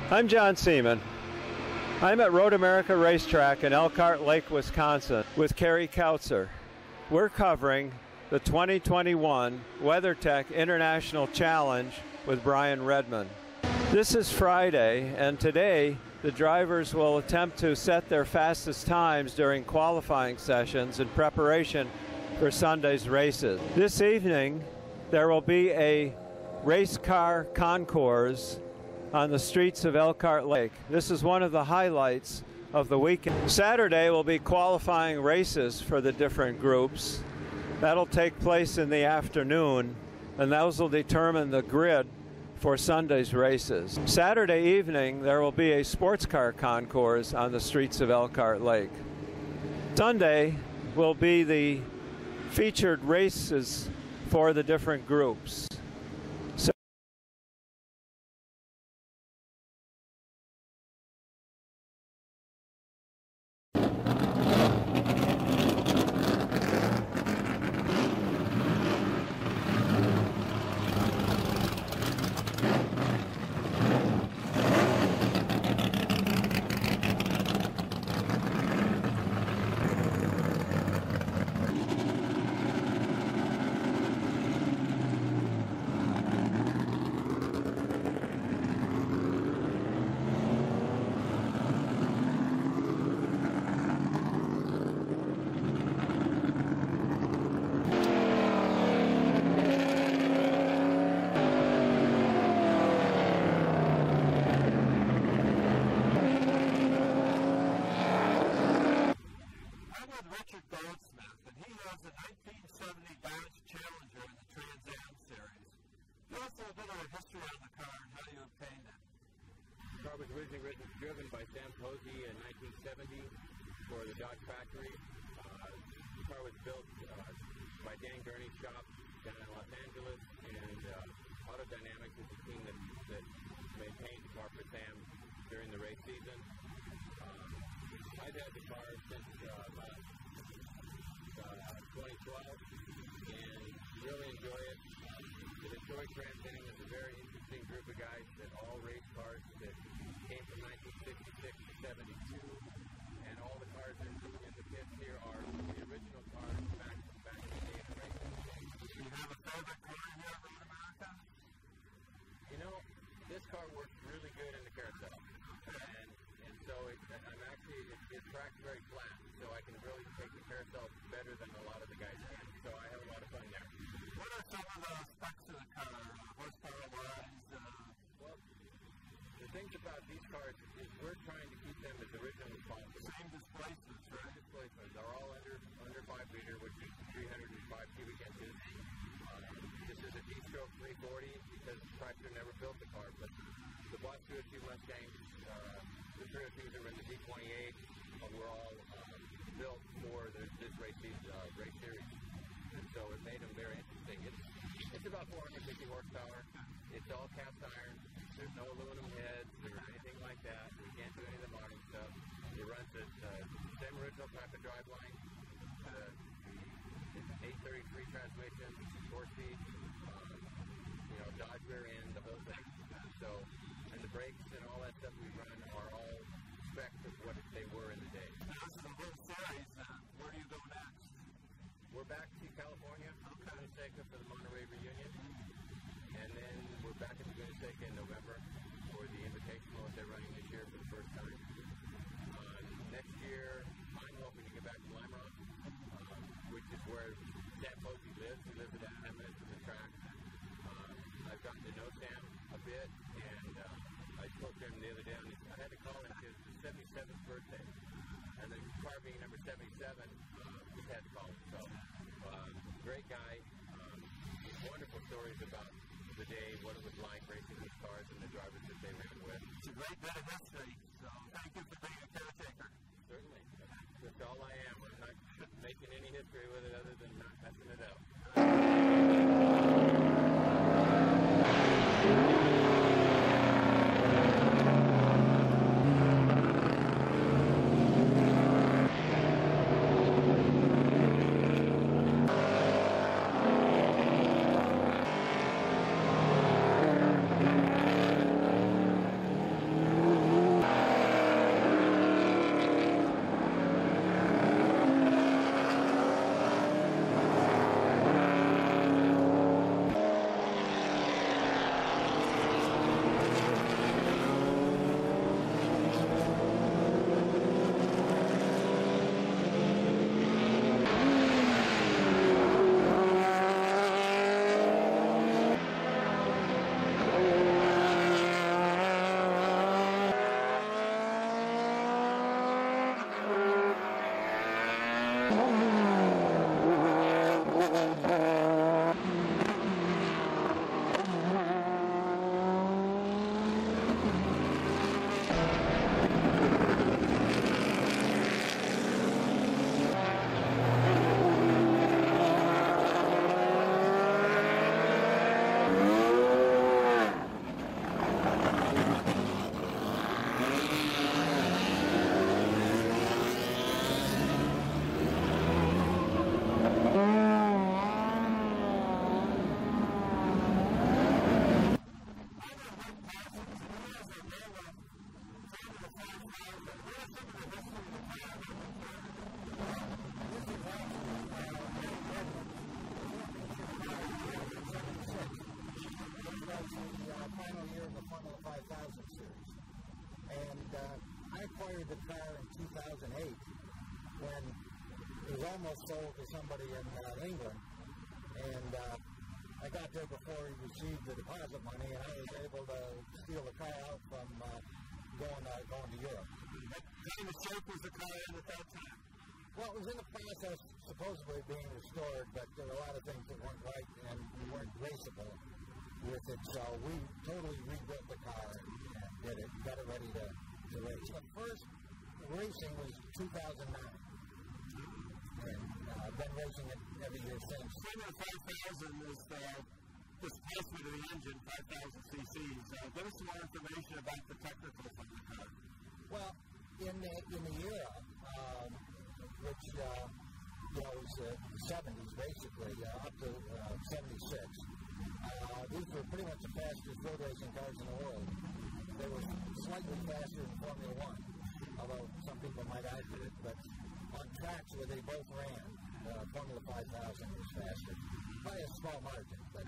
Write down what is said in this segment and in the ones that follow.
I'm John Seaman. I'm at Road America Racetrack in Elkhart Lake, Wisconsin with Kerry Kautzer. We're covering the 2021 WeatherTech International Challenge with Brian Redman. This is Friday, and today the drivers will attempt to set their fastest times during qualifying sessions in preparation for Sunday's races. This evening there will be a race car concours on the streets of Elkhart Lake. This is one of the highlights of the weekend. Saturday will be qualifying races for the different groups. That'll take place in the afternoon, and those will determine the grid for Sunday's races. Saturday evening, there will be a sports car concours on the streets of Elkhart Lake. Sunday will be the featured races for the different groups. And he has a 1970 Dodge Challenger in the TransAm series. Give us a bit of a history on the car and how you obtained it. The car was originally driven by Sam Posey in 1970 for the Dodge factory. The car was built by Dan Gurney's shop down in Los Angeles, and Auto Dynamics is the team that maintained the car for Sam during the race season. I've had the car since 2012 and really enjoy it. The Detroit TransAm is a very interesting group of guys that all race cars that came from 1966 to 72, and all the cars in the pits here are the original cars back in the day of the racing. Do you have a favorite car here at Road America? You know, this car works really good in the carousel, and so it tracks very flat, so I can really take the carousel better than a lot of the guys can. So I have a lot of fun there. What are some of the specs of the car, horsepower-wise? Well, the things about these cars is we're trying to keep them as original as possible. Same displacements, right? Displacements are all under 5 liter, which is 305 cubic inches. This is a D-stroke 340 because Chrysler never built the car, but the Boss 202 Mustangs, the 302s are in the D28, were all built for this race series, and so it made them very interesting. It's about 450 horsepower. It's all cast iron. There's no aluminum heads or anything like that. We can't do any of the modern stuff. It runs the same original type of driveline. The 833 transmission, 4-speed, Dodge rear end, the whole thing. So, and the brakes and all that stuff we run are all specs of what they were in the day. Now, this is a World Series. Where do you go next? We're back to California, Laguna for the Monterey reunion, and then we're back at Laguna in November for the Invitational that they're running this year for the first time. Next year, I'm hoping to get back to Lime Rock, which is where Sam Posey lives. He lives about 10 minutes from the track. I've gotten to know Sam a bit, and I spoke to him the other day. I had to call him his 77th birthday, and the car being number 77, just had to call him. So, great guy. Wonderful stories about the day, what it was like racing these cars and the drivers that they ran with. It's a great bit of history, so thank you for being a caretaker. Certainly. That's all I am. I'm not making any history with it other than not messing it up. the car in 2008 when it was almost sold to somebody in England, and I got there before he received the deposit money, and I was able to steal the car out from going to Europe. What kind of shape was the car in at that time? Well, it was in the process supposedly being restored, but there were a lot of things that weren't right and weren't raceable with it, so we totally rebuilt the car and did it, got it ready to race. The first racing was 2009, and I've been racing it every year since. Similar 5000 is the displacement of the engine, 5,000 cc's. Give us some more information about the technicals on the car. Well, in the era, which was the 70s basically, up to 76. These were pretty much the fastest road racing cars in the world. They were slightly faster than Formula One, although some people might argue it, but on tracks where they both ran, Formula 5000 was faster, by a small margin. But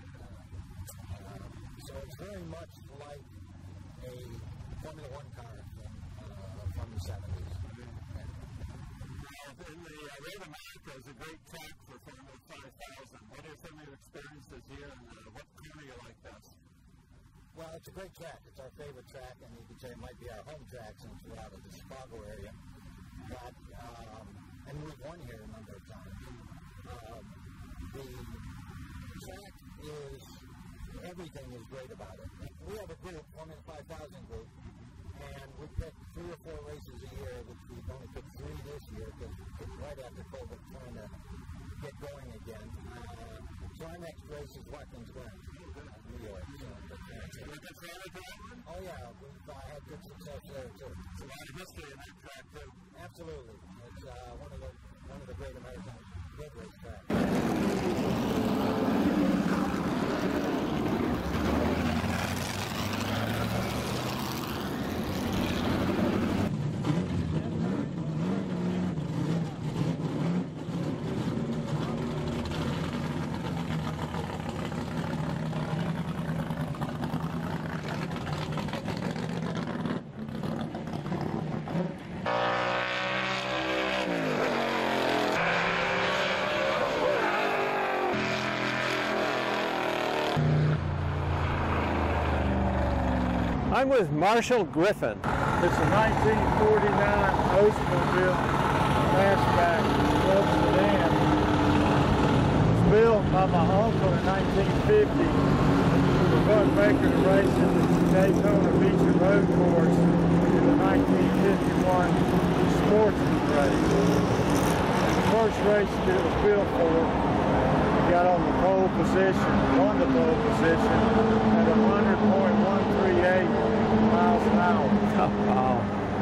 so it's very much like a Formula One car from the 70s. In the Road America is a great track for Formula 5000. What are some of your experiences here, and what corner you like best? Well, it's a great track. It's our favorite track, and you could say it might be our home track since we're out of the Chicago area. But, and we've won here a number of times. The track is, everything is great about it. We have a group, Formula 5000 group, and we pick 3 or 4 races a year, which we've only picked 3 this year because it's right after COVID, trying to get going again. So our next race is Watkins Glen, New York. Oh yeah, we've had good success there too. It's a lot of history in that track too. Absolutely, it's one of the great American road race tracks. I'm with Marshall Griffin. It's a 1949 Oldsmobile fastback club sedan. It was built by my uncle in 1950 for the buck maker to race in the Daytona Beach Road Course in the 1951 Sportsman race. And the first race that it was built for, got on the pole position, won the pole position at 100.138 miles an hour. Wow.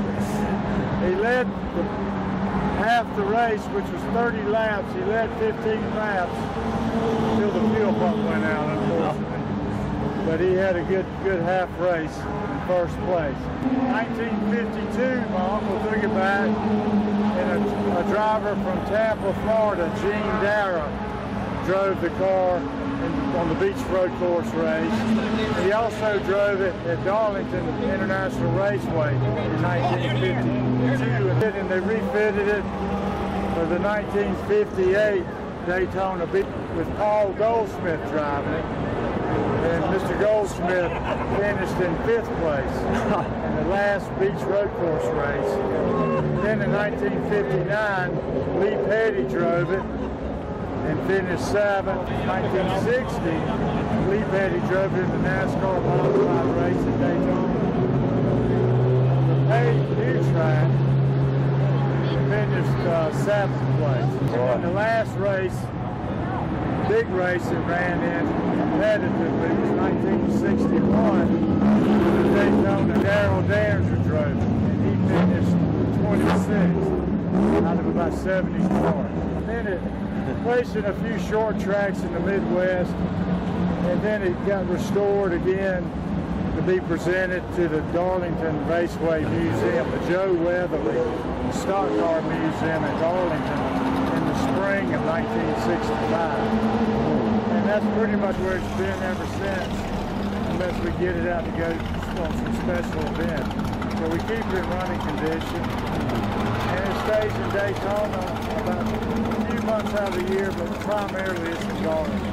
He led half the race, which was 30 laps. He led 15 laps until the fuel pump went out, unfortunately. But he had a good half race in first place. In 1952, my uncle took it back, and a driver from Tampa, Florida, Gene Dara, drove the car on the Beach Road Course race. He also drove it at Darlington International Raceway in 1952, and they refitted it for the 1958 Daytona Beach with Paul Goldsmith driving it. And Mr. Goldsmith finished in 5th place in the last Beach Road Course race. Then in 1959, Lee Petty drove it and finished 7th. In 1960, Lee Petty drove it in the NASCAR modified race at Daytona. The paved new track, he finished 7th place. And the last race, big race that ran in competitively was 1961. The Daytona, Darrell Danner drove it, and he finished 26th out of about 74. And then it raced in a few short tracks in the Midwest, and then it got restored again to be presented to the Darlington Raceway Museum, the Joe Weatherly Stock Car Museum in Darlington in the spring of 1965. And that's pretty much where it's been ever since. unless we get it out to go on some special event. So we keep it in running condition. And it stays in Daytona about a few months out of the year, but primarily it's in Garland.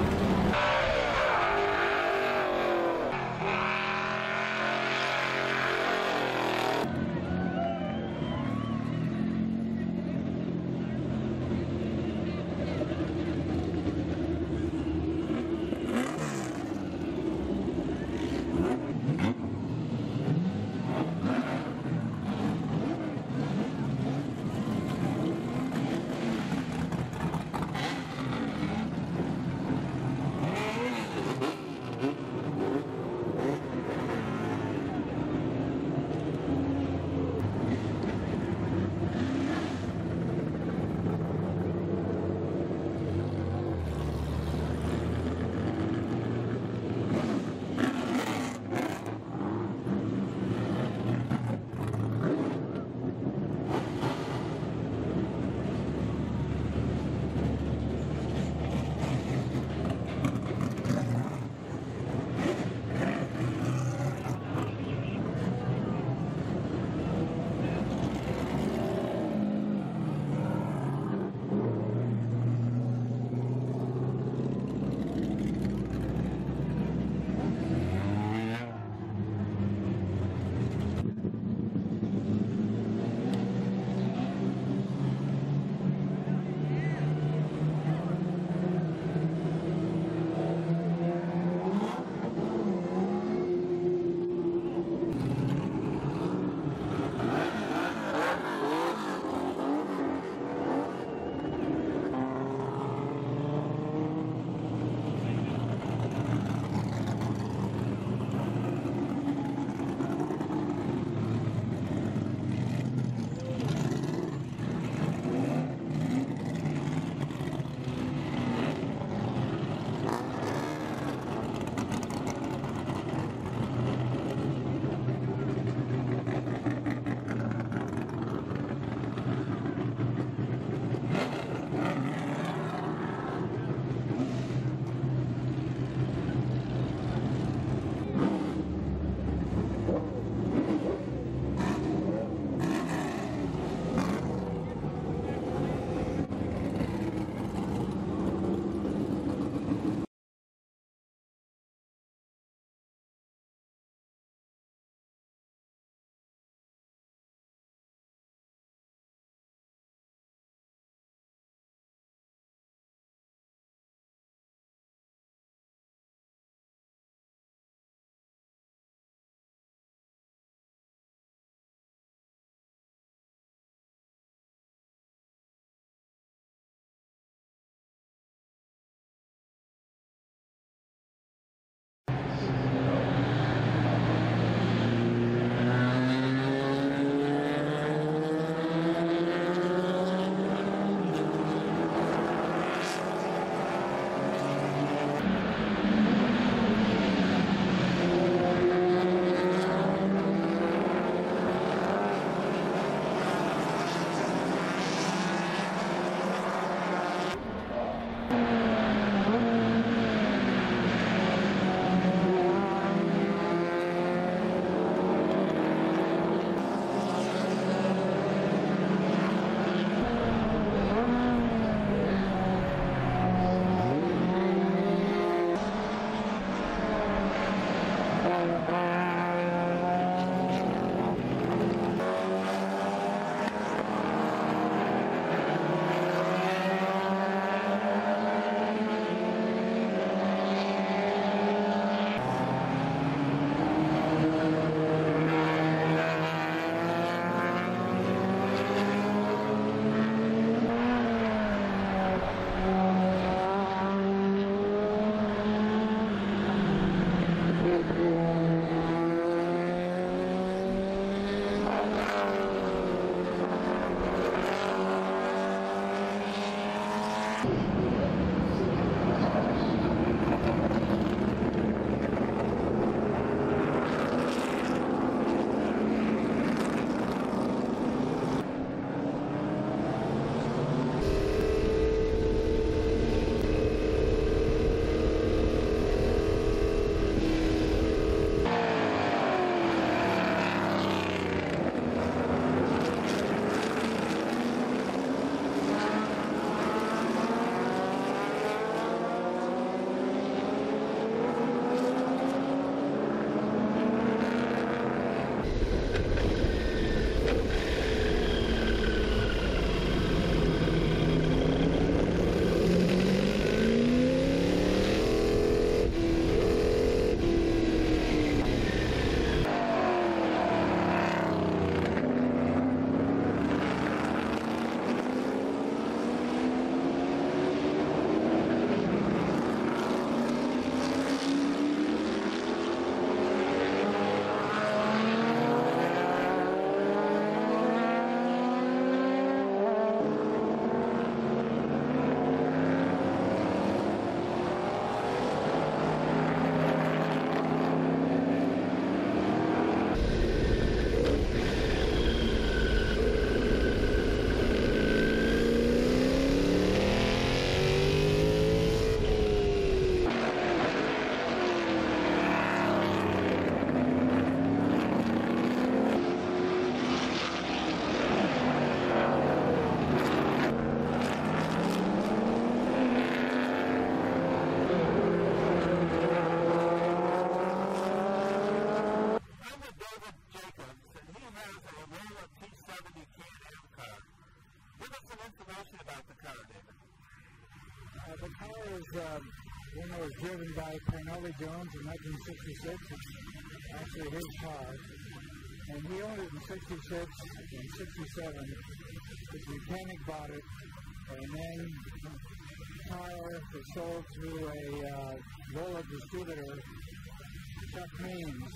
one was driven by Cornelli Jones in 1966. It's actually his car. And he owned it in 66 and 67. His mechanic bought it. And then the car was sold through a Lola distributor, Chuck Means.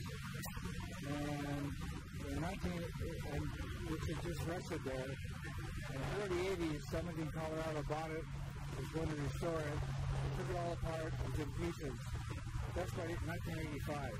And in which had just rested there. In the early 80s, somebody in Colorado bought it, was going to restore it, took it all apart, it was in pieces. That's by 1985.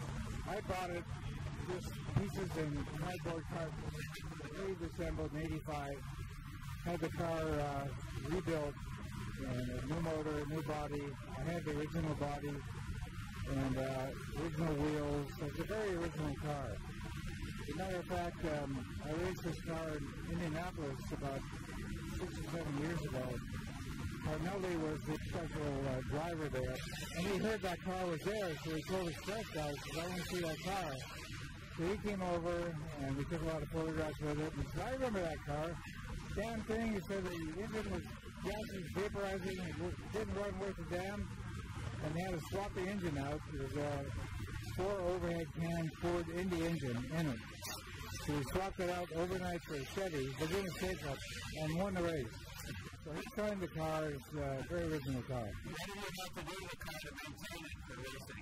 I bought it, just pieces in cardboard cartons, reassembled in 85, had the car rebuilt, and a new motor, new body. I had the original body, and original wheels. So it's a very original car. As a matter of fact, I raced this car in Indianapolis about 6 or 7 years ago. Carnelli was the special driver there, and he heard that car was there, so he told his press guys, I want to see that car. So he came over, and we took a lot of photographs with it, and he said, I remember that car. Damn thing, he said the engine was gassing, vaporizing, it didn't run worth a damn, and they had to swap the engine out. There was a 4 overhead can Ford Indy engine in it. So we swapped it out overnight for a Chevy, but didn't shake up, and won the race. So he signed the car. It's a very original car. What do you have to do to the car to maintain it for racing?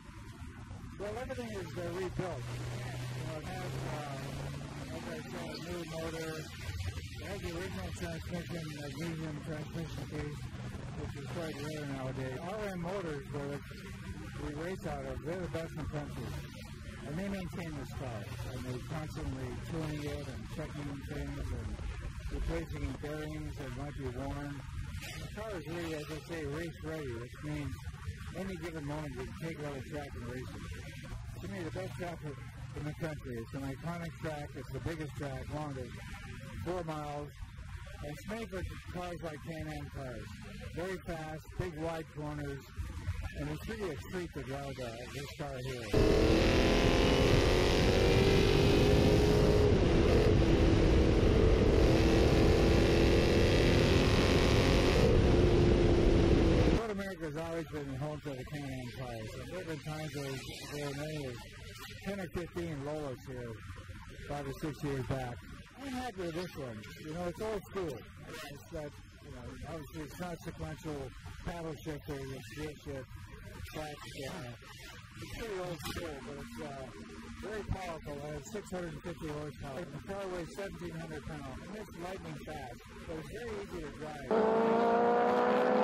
Well, everything is rebuilt. It has, like I said, a new motor. It has the original transmission, magnesium transmission case, which is quite rare nowadays. RM Motors, where we race out of, they're the best in the country. And they maintain this car. And they're constantly tuning it and checking things and replacing bearings that might be worn. The car is really, as I say, race ready, which means any given moment you can take it on a track and race it. To me, the best track in the country. It's an iconic track. It's the biggest track, longest, 4 miles. And it's made for cars like Can-Am cars. Very fast, big wide corners, and it's really a treat to drive this car here. America's always been home to the Can-Am cars. And there have been times there were many as 10 or 15 Lolas here 5 or 6 years back. I'm happy with this one. You know, it's old school. It's that, you know, obviously it's not sequential paddle shifter, it's gear shift, it's pretty old school, but it's very powerful. It has 650 horsepower. The car weighs 1,700 pounds, and it's lightning fast, so it's very easy to drive.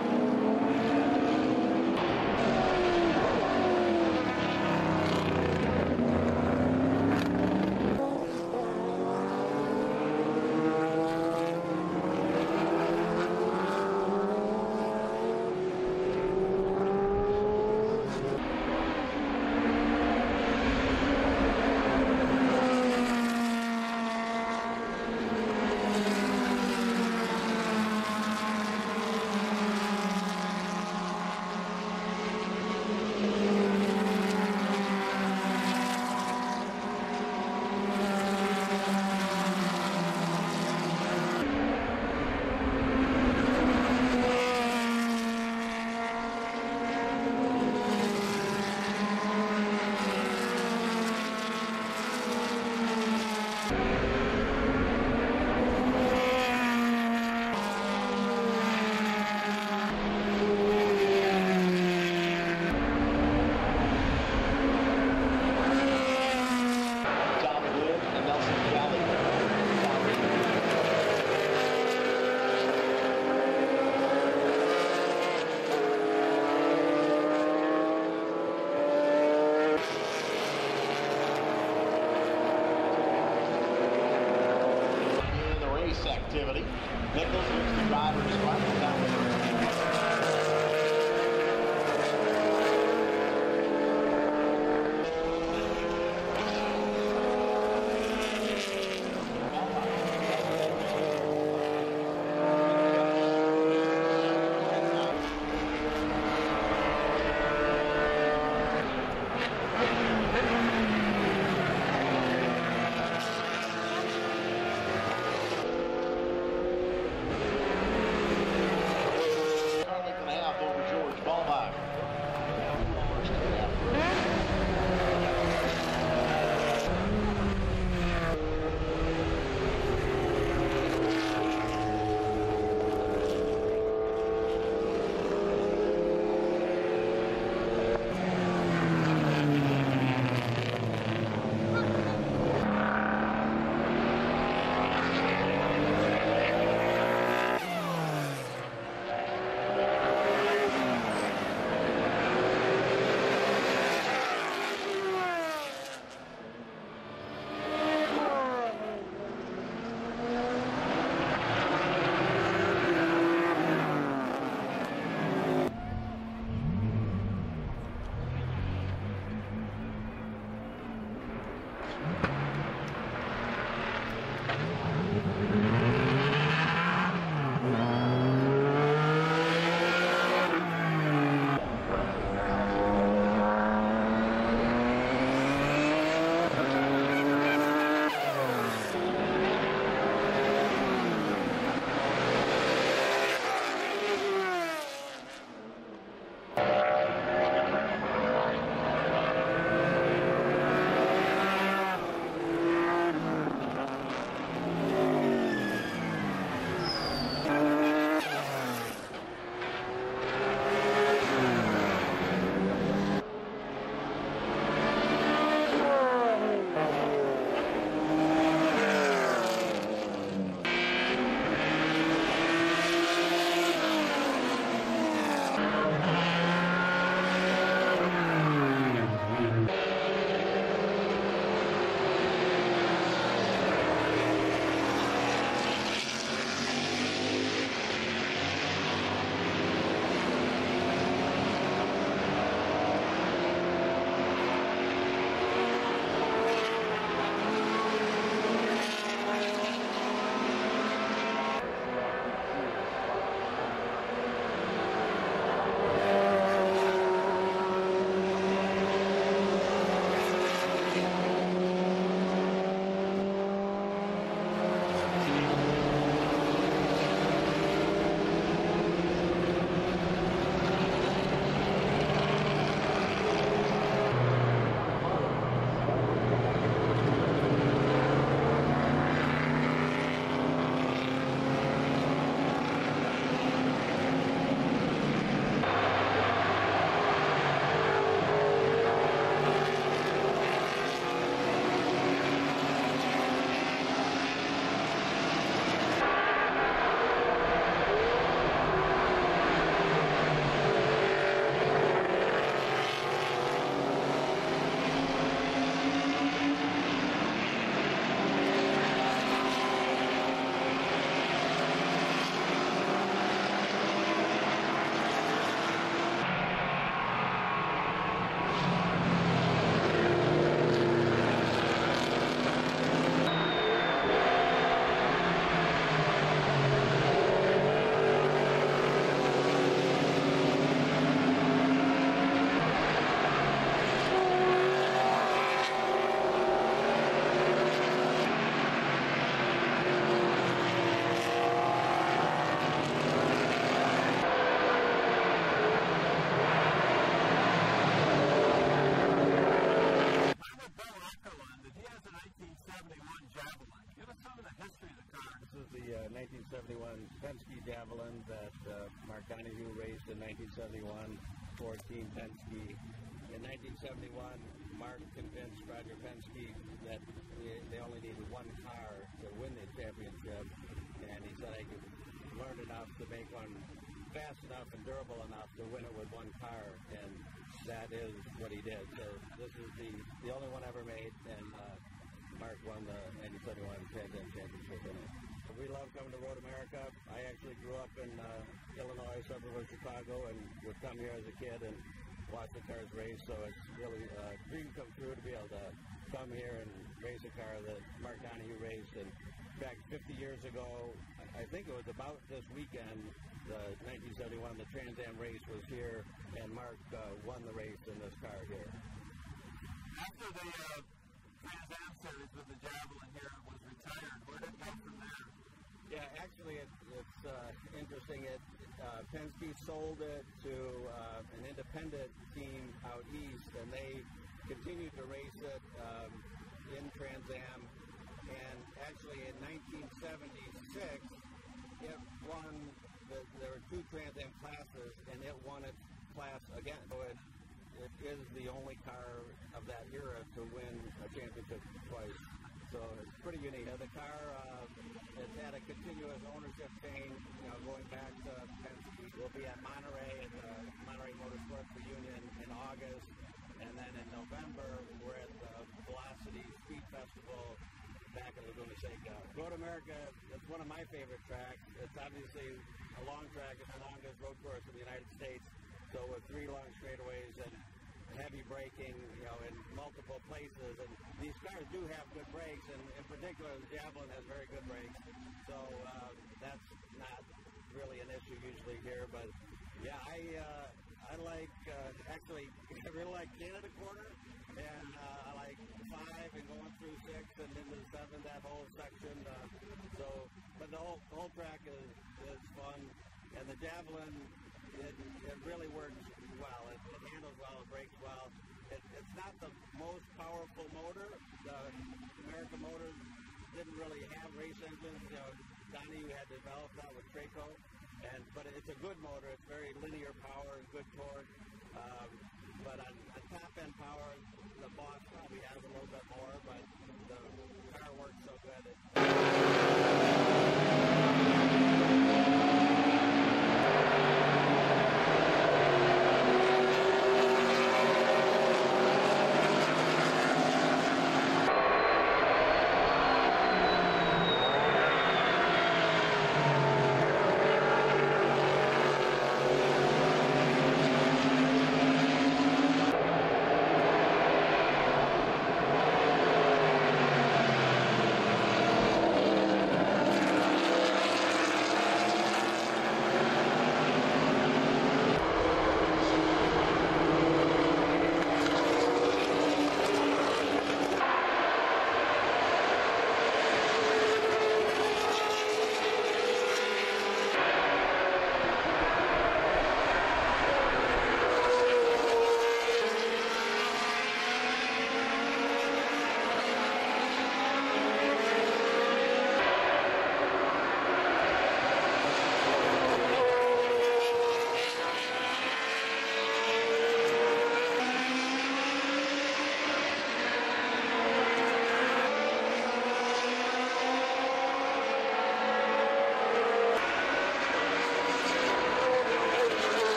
Activity. Nichols moves the driver's right down the the 1971 Penske Javelin that Mark Donahue raced in 1971 for Team Penske. In 1971, Mark convinced Roger Penske that they only needed one car to win the championship, and he said I could learn enough to make one fast enough and durable enough to win it with one car, and that is what he did. So this is the only one ever made, and Mark won the 1971 TransAm championship in it. We love coming to Road America. I actually grew up in Illinois, suburb of Chicago, and would come here as a kid and watch the cars race, so it's really a dream come true to be able to come here and race a car that Mark Donahue raced. And in fact, 50 years ago, I think it was about this weekend, the 1971, the TransAm race was here, and Mark won the race in this car here. After the TransAm series with the Javelin here, it was retired. Where did it go from there? Yeah, actually, it's interesting. Penske sold it to an independent team out east, and they continued to race it in TransAm. And actually, in 1976, it won. There were two TransAm classes, and it won its class again. So it is the only car of that era to win a championship twice. So it's pretty unique. The car has had a continuous ownership chain, going back to Penske. We'll be at Monterey at the Monterey Motorsports Reunion in August, and then in November we're at the Velocity Speed Festival back in Laguna Seca. Road America, it's one of my favorite tracks. It's obviously a long track. It's the longest road course in the United States. So with 3 long straightaways and heavy braking, in multiple places, and these cars do have good brakes, and in particular the Javelin has very good brakes, so that's not really an issue usually here. But yeah, I like actually I really like Canada Corner, and I like 5 and going through 6 and into 7, that whole section. But the whole track is fun, and the Javelin it really works well. It handles well, it brakes well. It's not the most powerful motor. The American motors didn't really have race engines. Donahue had developed that with Traco, but it's a good motor. It's very linear power and good torque. But on top end power, the Boss probably has a little bit more, but the car works so good.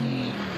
Mm.